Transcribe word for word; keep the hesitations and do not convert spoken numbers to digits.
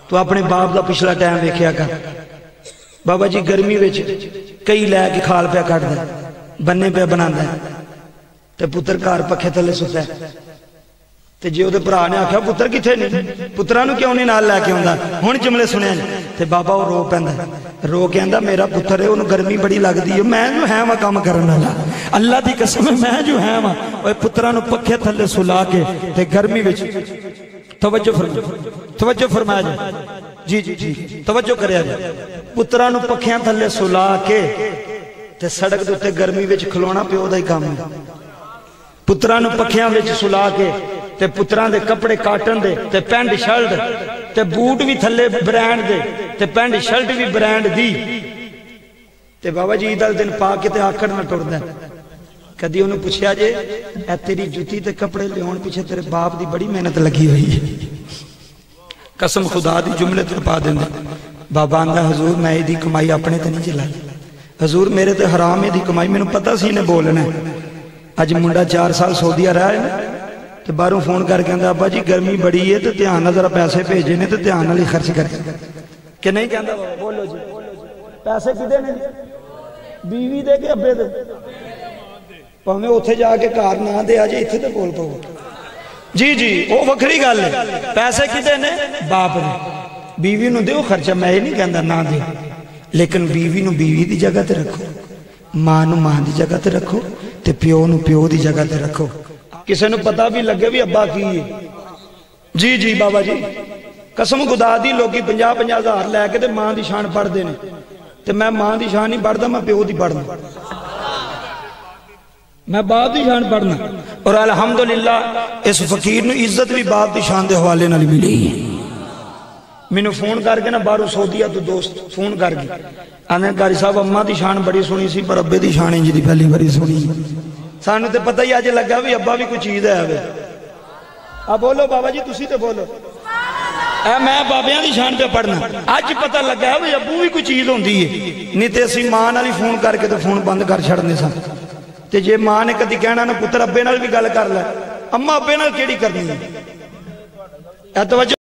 तू अपने बाप का पिछला टाइम वेख्या कर। बाबा जी गर्मी विच कई लैके खाल पिया कटदा, बन्ने पे बनांदा ते पुत्र घर पखे थले सुता है। ते जे उहदे भरा ने आख्या पुत्र किथे नहीं, पुत्रा नूं क्यों नहीं नाल लैके आउंदा, हुण जुमले सुनिया ते बाबा वो रो पैंदा, रो के आंदा मेरा पुत्र है, उहनूं गर्मी बड़ी लगदी है, मैं जो है वा काम करन वाला, अल्लाह दी कसम है मैं जो है वा। ओए पुत्रा नूं पखे थले सुला के ते गर्मी विच तवज्जो फरमा, तवज्जो फरमाया जी जी जी तवज्जो करया जी। पुत्रा नूं पखियां थले सुला के ते सड़क दे उत्ते गर्मी विच खलोना पिओ दा ही काम है। पुत्रा नूं पखियां विच सुला के ते पुत्रां दे कपड़े काटन दे ते पैंट शर्ट ते बूट भी थले ब्रांड दे ते पैंट शर्ट भी ब्रांड दी ते बाबा जी ईद दिन पा के ते आकड़ ना टुरदा। कदी उन्हें पूछया जे ए तेरी जुती ते कपड़े लियाउण पिछे तेरे बाप दी बड़ी मेहनत लगी हुई है, कसम खुदा दी जुमले ते पा देंदे। बाबा आंदा हजूर मैं इहदी कमाई अपने ते नहीं चलाई, हजूर मेरे ते हराम इहदी कमाई, मैनूं पता सी इहने बोलना। अज मुंडा चार साल सऊदीया रहा है तो बाहरों फोन करके कहता अब्बा जी गर्मी बड़ी है तो ध्यान नाल जरा पैसे भेजे ने तो ध्यान नाल ही खर्च कर कि नहीं कहता। बोलो जी पैसे किदे ने, बीवी दे के अब्बे दे, भावें उत्थे जाके घर ना दे अजे इत्थे तो बोल पवो जी जी वो वखरी गल है। पैसे किदे ने, बाप ने, बीवी नूं दिओ खर्चा, मैं ये नहीं कहता ना दे, लेकिन बीवी नूं बीवी दी जगह ते रखो, मां नूं मां दी जगह ते रखो ते प्यो नूं प्यो दी जगह ते रखो, किसी नूं पता भी लगे भी अब्बा की है। जी जी बाबा जी कसम खुदा दी लोग पंजाह पंजाह हजार लैके ते मां दी शान पढ़ते हैं, तो मैं मां दी शान नहीं पढ़ता, मैं प्यो दी पढ़ना, मैं बाप दी शान पढ़ना। और अल्हम्दुलिल्लाह इस फकीर नूं इज्जत भी बाप दी शान दे हवाले नाल मिली है। मैनू फोन करके ना बाहरों सऊदीया तो दोस्त फोन कर गए, आने कारी साहब अम्मा दी शान बड़ी सुनी सी पर अब्बे दी शान इंज दी पहली बारी सुनी, सानू तो पता ही अज लगा भी अब्बा भी कोई चीज है। आ बोलो बाबा जी तुसी तो बोलो, ए मैं बाबियां दी शान पे पढ़ना, अज पता लगा भी अब्बू भी कोई चीज होंदी है, नहीं तो असीं मां नाल ही फोन करके तो फोन बंद कर छड़ने सन। ते जे मां ने कदी कहना ना पुत्र अब्बे नाल भी गल कर लै, अम्मा अब्बे नाल केड़ी करनी है।